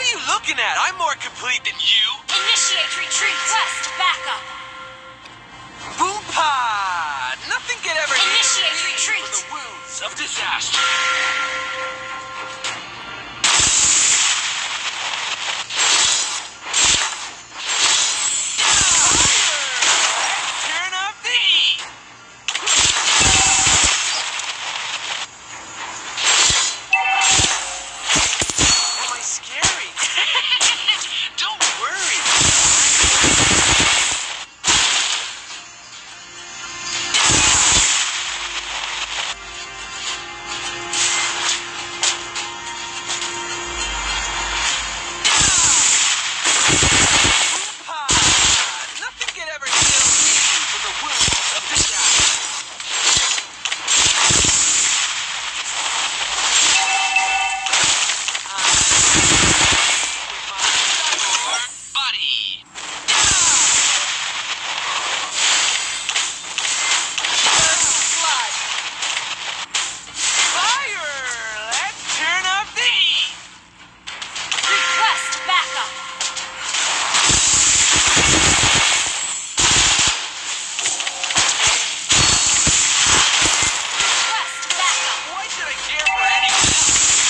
are you looking at? I'm more complete than you. Initiate retreat. Request backup. Boom pod! Nothing could ever Initiate heal me retreat. from the wounds of disaster. Turn up the heat. Am I scary? Don't worry. Nothing could ever heal me from the wounds of disaster. With my cyborg body. First blood. Fire! Let's turn up the heat. Request backup. Request backup. Why should I care for anyone else?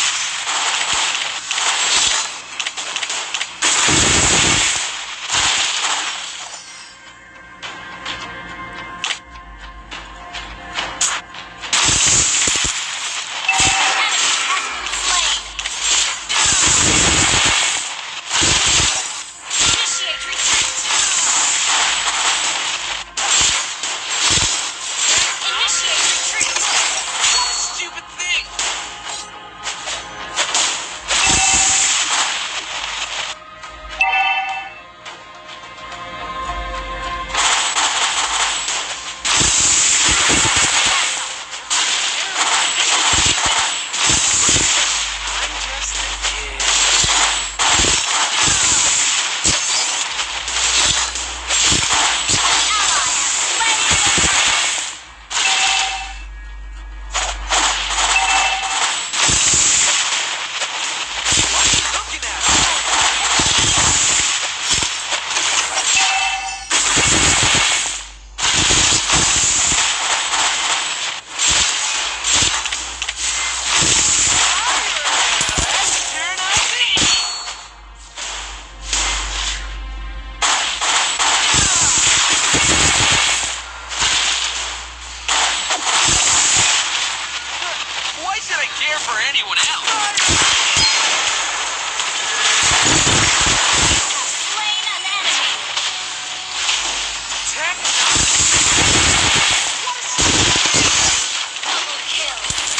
Initiate retreat. Initiate retreat. What a stupid thing! I'm just a kid. What are you looking at? Let's turn up the heat. Why should I care for anyone else? Slain an enemy. Double kill.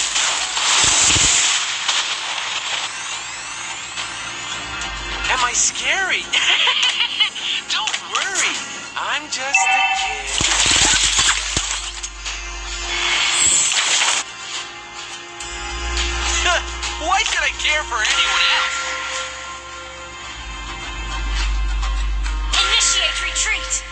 Am I scary? Don't worry. I'm just a kid. Why should I care for anyone else? Initiate retreat.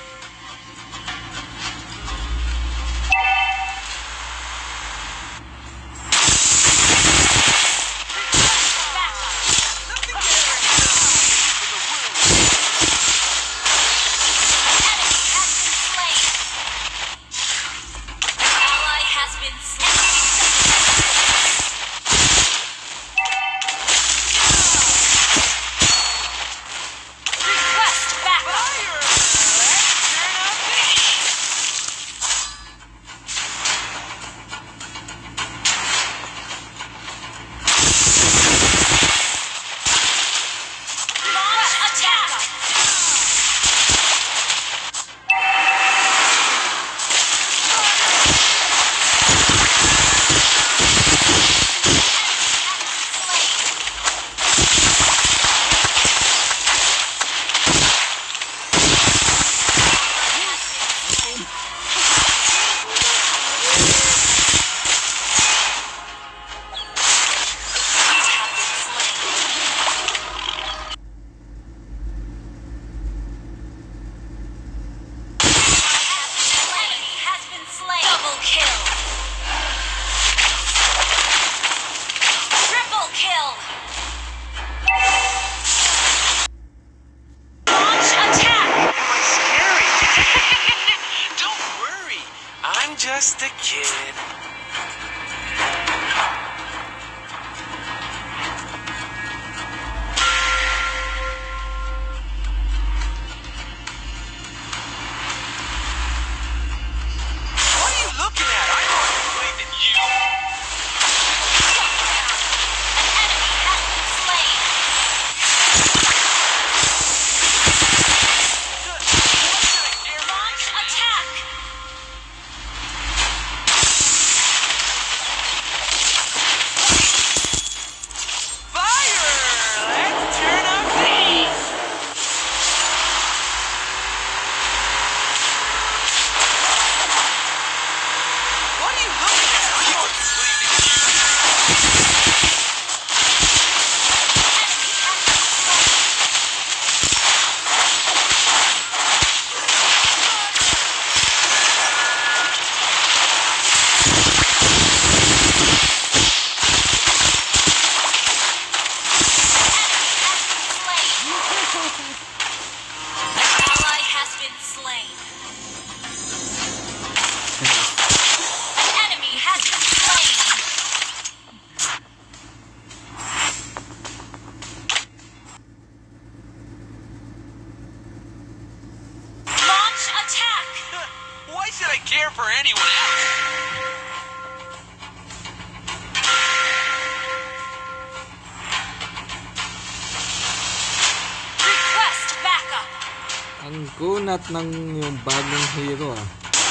Request backup. Nothing can ever heal me from the wounds. Enemy has been slain. Ally has been slain. Request backup. Fire! Kunat ng yung bagong hero ah.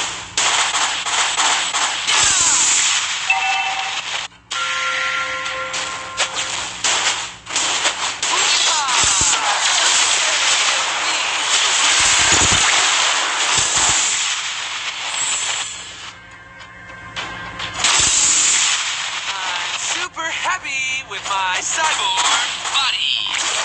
I'm super happy with my cyborg body.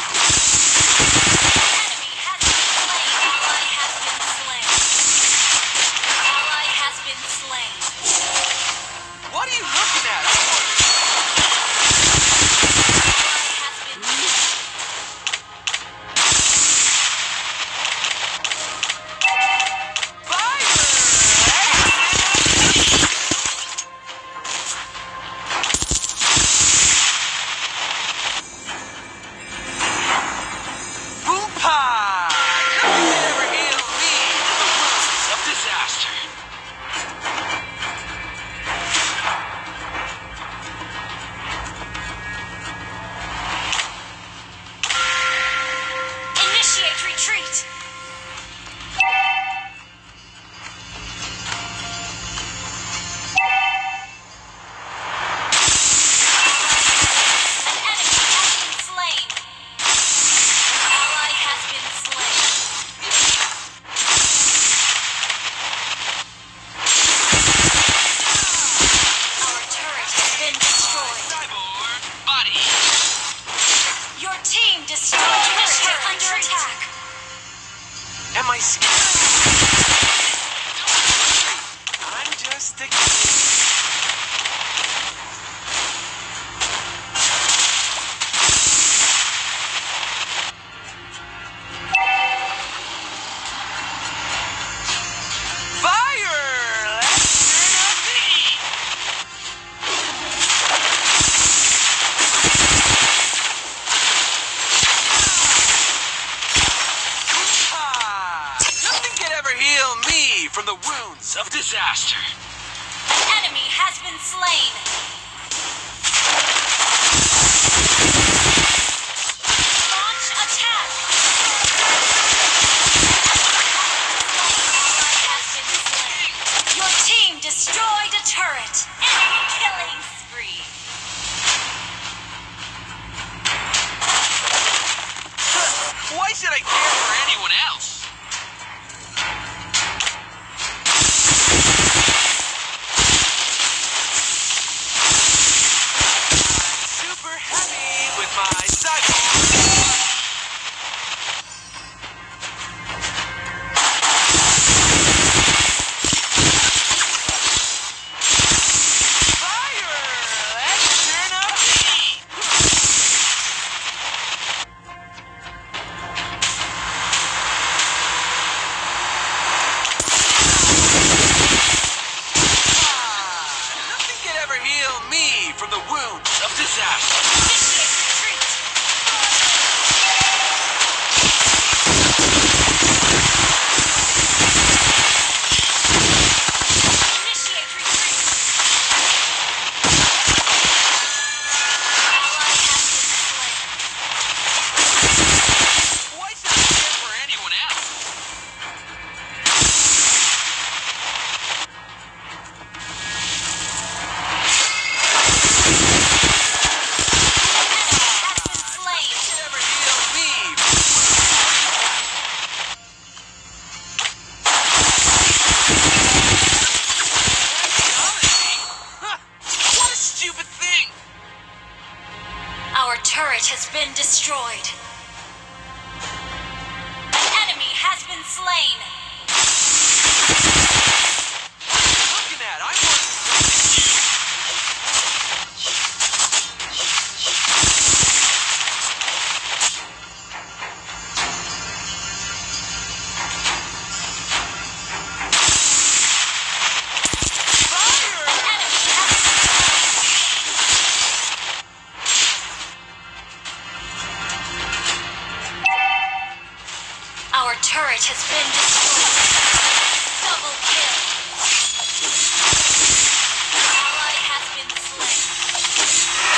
Enemy has been slain. Ally has been slain. Ally has been slain. What are you looking at? Ally has been slain. Boom-pa! Nothing can ever heal me from the wounds of disaster. Initiate retreat. An enemy has been slain. Ally has been slain. Our turret has been destroyed. Cyborg body. Your team destroyed the turret under attack. Am I scared? I'm just a kid. Fire! Let's turn up the heat. Nothing can ever heal me from the wounds of disaster. An enemy has been slain. Launch attack. Ally has been slain. Your team destroyed a turret. Enemy killing spree. Why should I care for anyone else? I'm super happy with my cyborg. Fire! Let's turn up the heat. Nothing can ever heal me from the wounds of disaster. Initiate retreat. Initiate retreat. Ally has been slain. Why should I care for anyone else? turret has been destroyed. An enemy has been slain. Looking at, I'm more Our turret has been destroyed. Double kill. Ally has been slain.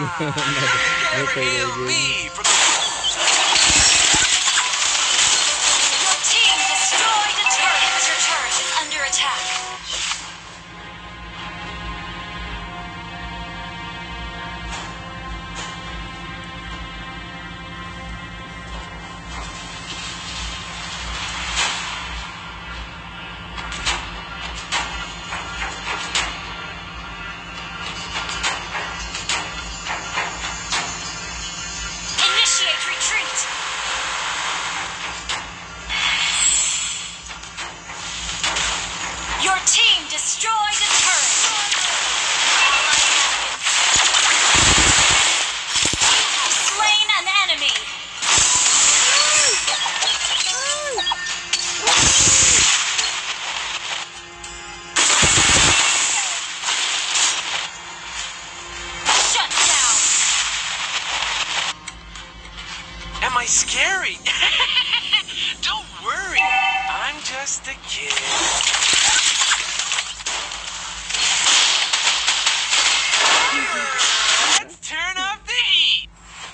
Never heal me from the Your team destroyed a turret. Your turret is under attack. Initiate retreat. Your team destroyed a turret. Ally has been slain an enemy. Shut down. Am I scary? Don't worry, I'm just a kid. Let's turn up the heat.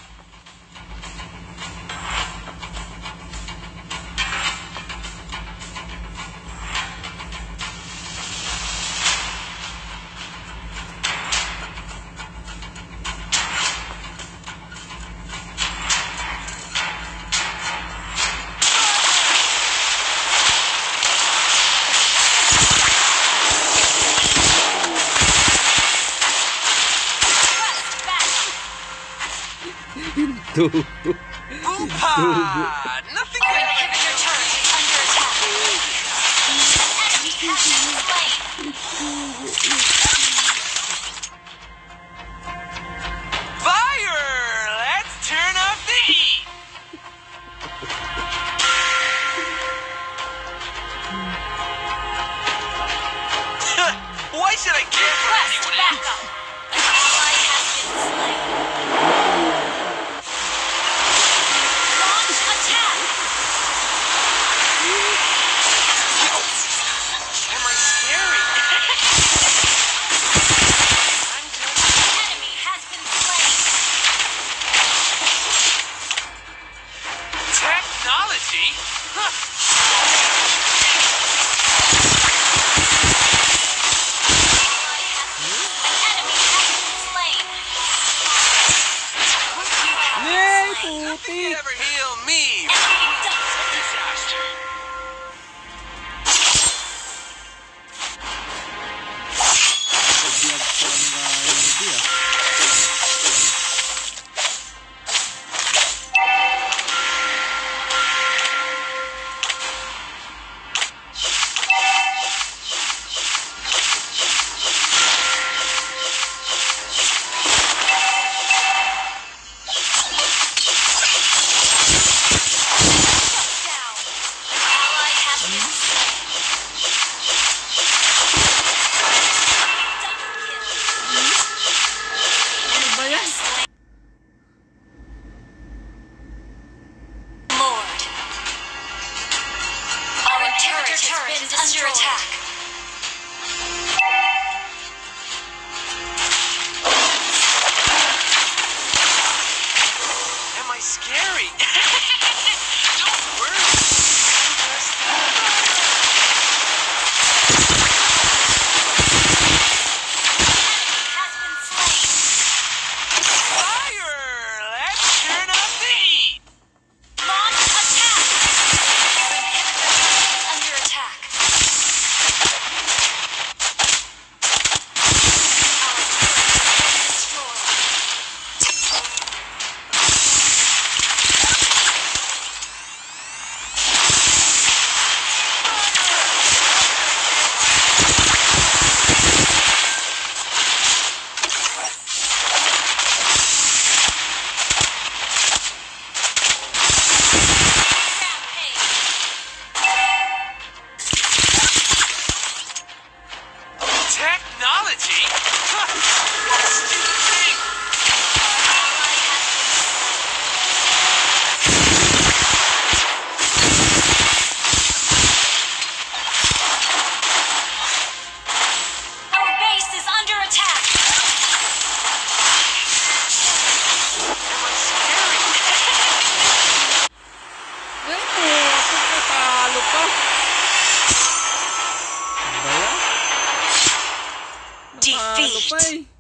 Tuh. Boopa! Nothing Our can inhibitor turret is under attack. An enemy has been slain. Fire! Let's turn up the heat. Why should I care for Request anyone backup. else? An ally has been slain. Launch attack. Am I scary? I'm just... Enemy has been slain. Technology? Huh. An enemy has been slain. Yay, Nothing puti! can ever heal me Enemy from double kill. disaster. Vlog pa lang nga hindi ah. Shut down. An ally has been slain. Double kill. Ano ba yan? Lord. Our inhibitor turret is under attack. Am I scary? Don't worry. I'm just... Enemy has been slain. Fire! Let's turn up the heat. Launch attack. Our inhibitor turret is under attack. Patay!